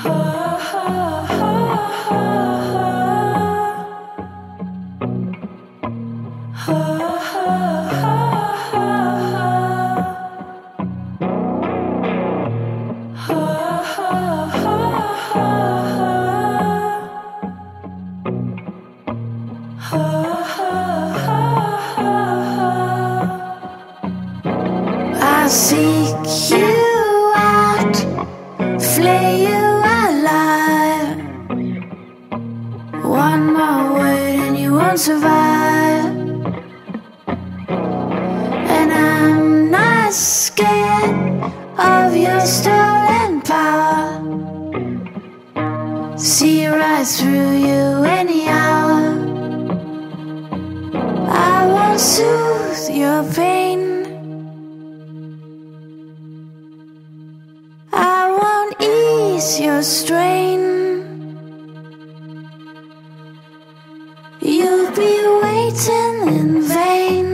I'll seek you out, flay you alive. One more word and you won't survive. And I'm not scared of your stolen power. See right through you any hour. I won't soothe your pain. I won't ease your strain. You'll be waiting in vain.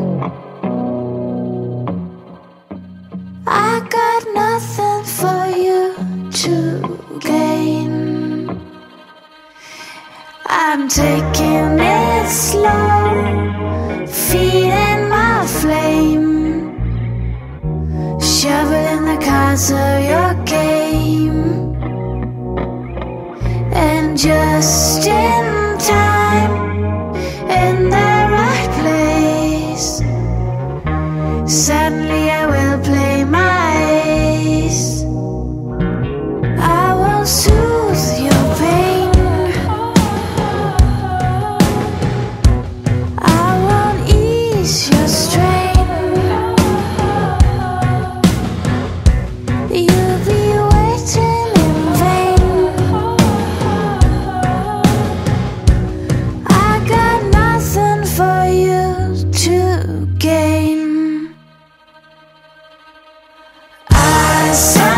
I got nothing for you to gain. I'm taking it slow, feeding my flame, shoveling the cards of your game. And just in time, in the right place, suddenly I will play my ace. I won't soothe your pain. I won't ease your strain. You'll be waiting in vain. I got nothing for you to gain. I